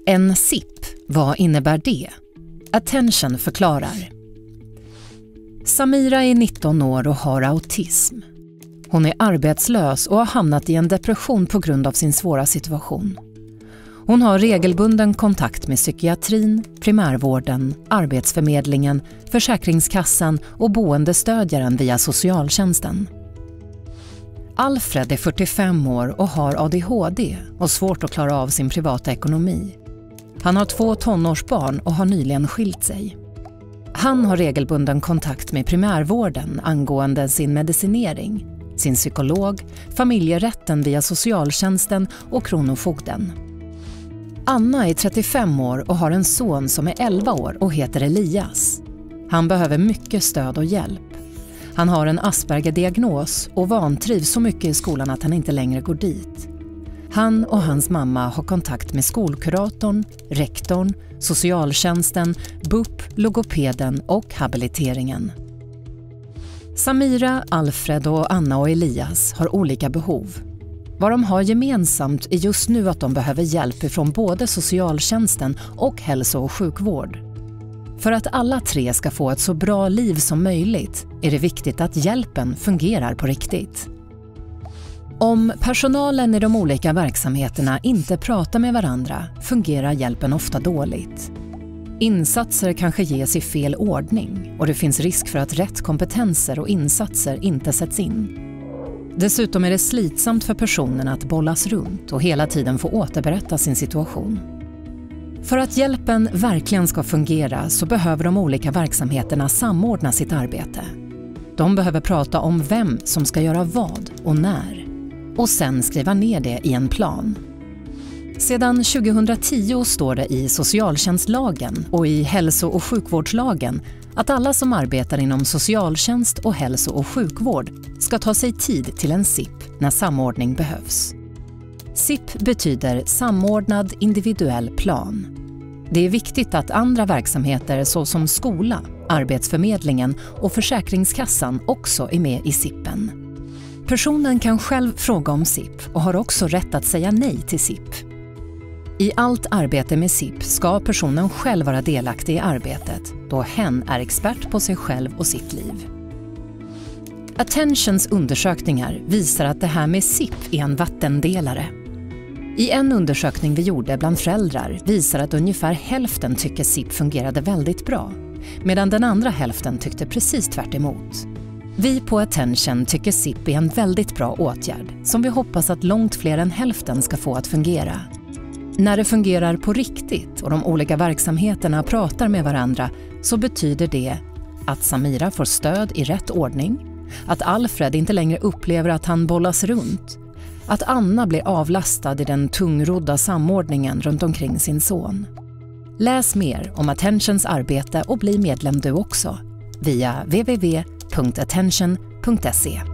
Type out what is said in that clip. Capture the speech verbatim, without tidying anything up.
En S I P, vad innebär det? Attention förklarar. Samira är nitton år och har autism. Hon är arbetslös och har hamnat i en depression på grund av sin svåra situation. Hon har regelbunden kontakt med psykiatrin, primärvården, arbetsförmedlingen, försäkringskassan och boendestödjaren via socialtjänsten. Alfred är fyrtiofem år och har A D H D och svårt att klara av sin privata ekonomi. Han har två tonårsbarn och har nyligen skilt sig. Han har regelbunden kontakt med primärvården angående sin medicinering, sin psykolog, familjerätten via socialtjänsten och kronofogden. Anna är trettiofem år och har en son som är elva år och heter Elias. Han behöver mycket stöd och hjälp. Han har en Asperger-diagnos och vantrivs så mycket i skolan att han inte längre går dit. Han och hans mamma har kontakt med skolkuratorn, rektorn, socialtjänsten, B U P, logopeden och habiliteringen. Samira, Alfred och Anna och Elias har olika behov. Vad de har gemensamt är just nu att de behöver hjälp ifrån både socialtjänsten och hälso- och sjukvård. För att alla tre ska få ett så bra liv som möjligt är det viktigt att hjälpen fungerar på riktigt. Om personalen i de olika verksamheterna inte pratar med varandra fungerar hjälpen ofta dåligt. Insatser kanske ges i fel ordning och det finns risk för att rätt kompetenser och insatser inte sätts in. Dessutom är det slitsamt för personen att bollas runt och hela tiden få återberätta sin situation. För att hjälpen verkligen ska fungera så behöver de olika verksamheterna samordna sitt arbete. De behöver prata om vem som ska göra vad och när och sen skriva ner det i en plan. Sedan tjugohundratio står det i socialtjänstlagen och i hälso- och sjukvårdslagen att alla som arbetar inom socialtjänst och hälso- och sjukvård ska ta sig tid till en S I P när samordning behövs. S I P betyder samordnad individuell plan. Det är viktigt att andra verksamheter såsom skola, arbetsförmedlingen och försäkringskassan också är med i S I P:en. Personen kan själv fråga om S I P och har också rätt att säga nej till S I P. I allt arbete med S I P ska personen själv vara delaktig i arbetet då hen är expert på sig själv och sitt liv. Attentions undersökningar visar att det här med S I P är en vattendelare. I en undersökning vi gjorde bland föräldrar visar att ungefär hälften tycker S I P fungerade väldigt bra, medan den andra hälften tyckte precis tvärt emot. Vi på Attention tycker S I P är en väldigt bra åtgärd som vi hoppas att långt fler än hälften ska få att fungera. När det fungerar på riktigt och de olika verksamheterna pratar med varandra så betyder det att Samira får stöd i rätt ordning, att Alfred inte längre upplever att han bollas runt, att Anna blir avlastad i den tungrodda samordningen runt omkring sin son. Läs mer om Attentions arbete och bli medlem du också via w w w punkt attention punkt se.